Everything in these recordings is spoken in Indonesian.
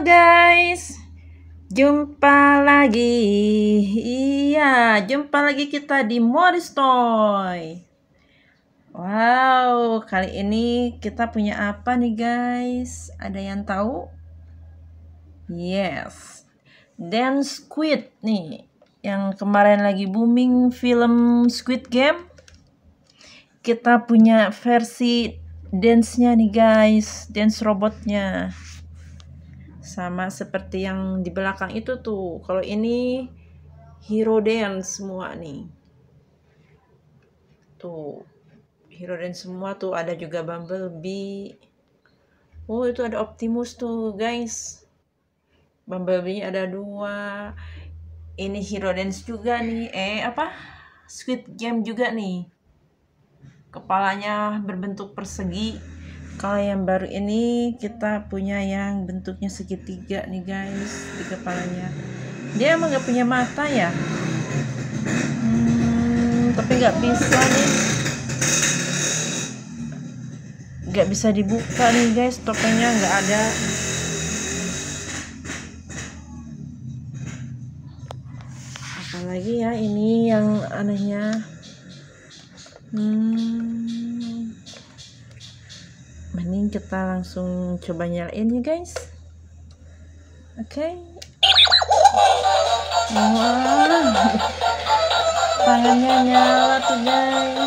guys, jumpa lagi. Iya, jumpa lagi kita di Morris Toy. Wow, kali ini kita punya apa nih guys? Ada yang tahu? Yes, Dance Squid nih. Yang kemarin lagi booming film Squid Game. Kita punya versi dance-nya nih guys, dance robotnya. Sama seperti yang di belakang itu tuh. Kalau ini Hero Dance semua nih. Tuh. Hero Dance semua tuh, ada juga Bumblebee. Oh, itu ada Optimus tuh, guys. Bumblebee ada 2. Ini Hero Dance juga nih. Squid Game juga nih. Kepalanya berbentuk persegi. Kalau yang baru ini kita punya yang bentuknya segitiga nih guys di kepalanya. Dia emang gak punya mata ya? Tapi gak bisa nih. Gak bisa dibuka nih guys, topengnya gak ada. Apalagi ya ini yang anehnya. Mending kita langsung coba nyalain ya guys. Oke. Wah, tangannya nyala tuh guys.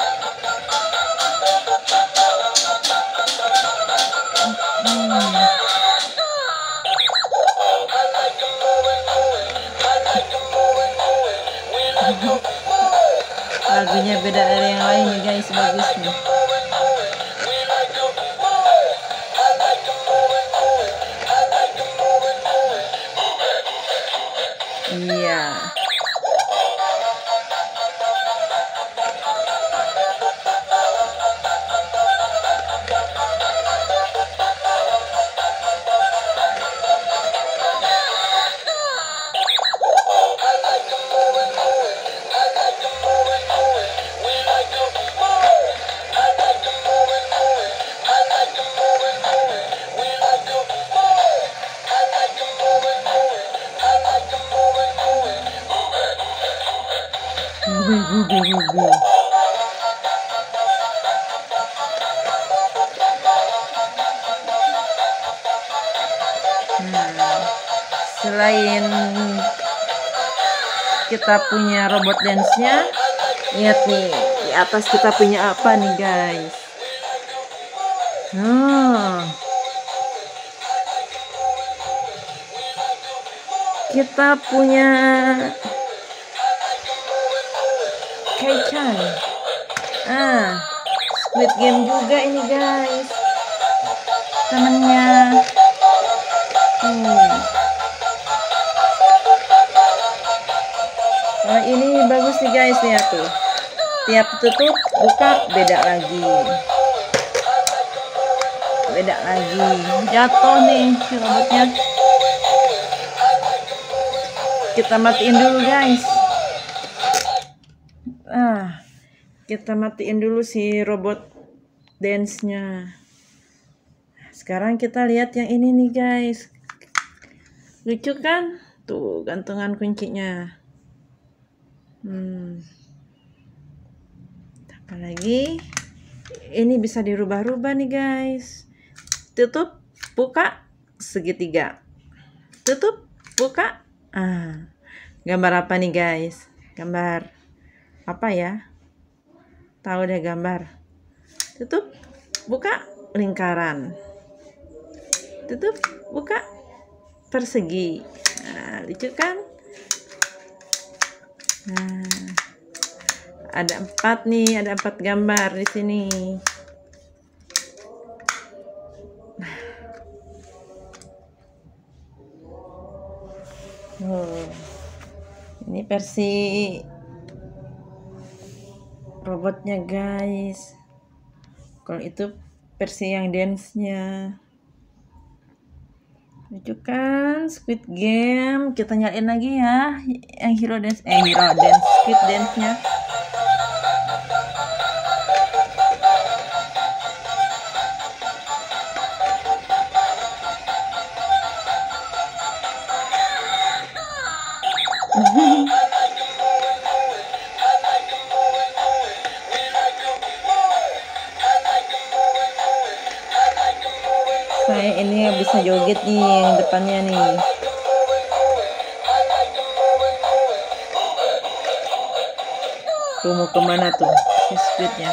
Lagunya beda dari yang lain nih guys, bagus nih. Iya. Selain kita punya robot dance-nya, lihat nih di atas kita punya apa nih guys. Kita punya Kai-chan. Squid Game juga ini guys, temennya. Oh, ini bagus nih guys, lihat tuh. Tiap tutup buka beda lagi. Beda lagi. Jatuh nih si robotnya. Kita matiin dulu guys. Kita matiin dulu si robot dance-nya. Sekarang kita lihat yang ini nih guys. Lucu kan? Tuh gantungan kuncinya. Apalagi ini bisa dirubah-rubah nih guys. Tutup, buka, segitiga. Tutup, buka. Gambar apa nih guys? Gambar apa ya? Tahu deh gambar. Tutup, buka, lingkaran. Tutup, buka, persegi. Lucu kan? Ada 4 nih, ada 4 gambar di sini. Ini versi robotnya guys. Kalau itu versi yang dance-nya. Lucu kan Squid Game. Kita nyalain lagi ya yang Hero Dance, Squid Dance-nya. Saya ini bisa joget nih yang depannya nih. Tuh mau kemana tuh si Squidnya?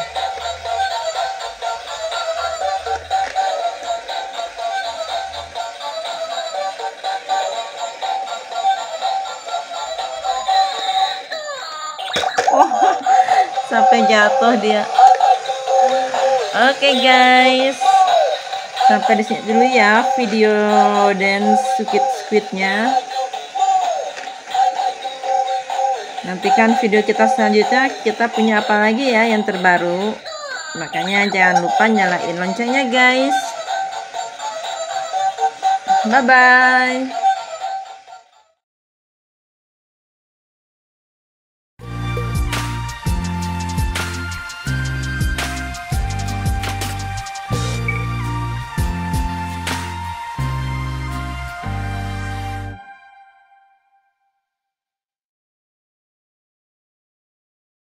Oh, sampai jatuh dia. Oke guys, sampai di sini dulu ya video dance Squid-Squidnya. Nantikan video kita selanjutnya, kita punya apa lagi ya yang terbaru. Makanya jangan lupa nyalain loncengnya guys. Bye bye.